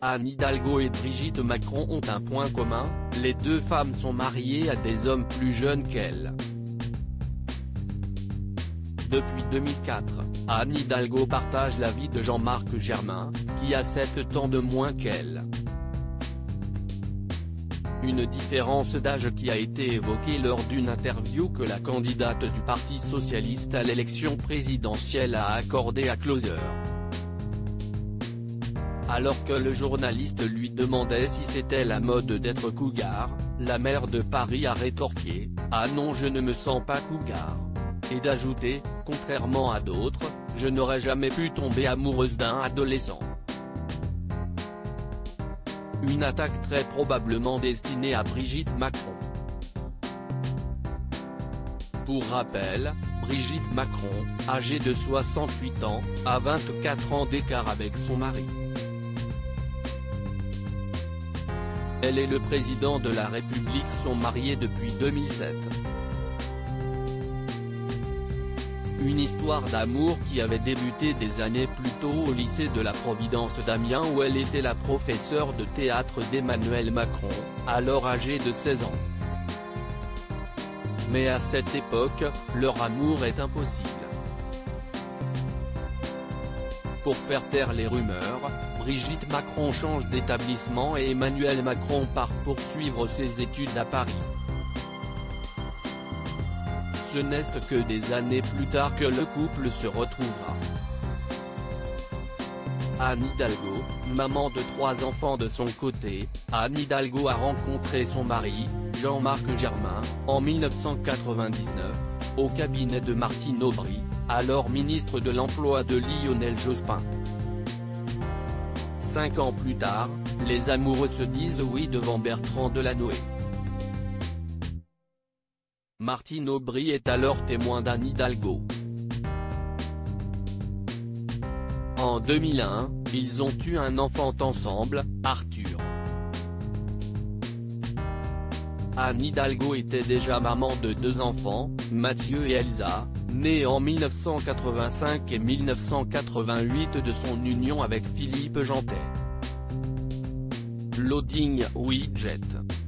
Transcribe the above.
Anne Hidalgo et Brigitte Macron ont un point commun, les deux femmes sont mariées à des hommes plus jeunes qu'elles. Depuis 2004, Anne Hidalgo partage la vie de Jean-Marc Germain, qui a 7 ans de moins qu'elle. Une différence d'âge qui a été évoquée lors d'une interview que la candidate du Parti socialiste à l'élection présidentielle a accordée à Closer. Alors que le journaliste lui demandait si c'était la mode d'être cougar, la maire de Paris a rétorqué « Ah non, je ne me sens pas cougar », et d'ajouter « Contrairement à d'autres, je n'aurais jamais pu tomber amoureuse d'un adolescent ». Une attaque très probablement destinée à Brigitte Macron. Pour rappel, Brigitte Macron, âgée de 68 ans, a 24 ans d'écart avec son mari. Elle et le président de la République sont mariés depuis 2007. Une histoire d'amour qui avait débuté des années plus tôt au lycée de la Providence d'Amiens où elle était la professeure de théâtre d'Emmanuel Macron, alors âgé de 16 ans. Mais à cette époque, leur amour est impossible. Pour faire taire les rumeurs, Brigitte Macron change d'établissement et Emmanuel Macron part poursuivre ses études à Paris. Ce n'est que des années plus tard que le couple se retrouvera. Anne Hidalgo, maman de 3 enfants de son côté, Anne Hidalgo a rencontré son mari, Jean-Marc Germain, en 1999, au cabinet de Martine Aubry, alors ministre de l'Emploi de Lionel Jospin. 5 ans plus tard, les amoureux se disent oui devant Bertrand Delanoë. Martine Aubry est alors témoin d'Anne Hidalgo. En 2001, ils ont eu un enfant ensemble, Arthur. Anne Hidalgo était déjà maman de 2 enfants, Mathieu et Elsa, nés en 1985 et 1988 de son union avec Philippe Jantet. Loading Widget.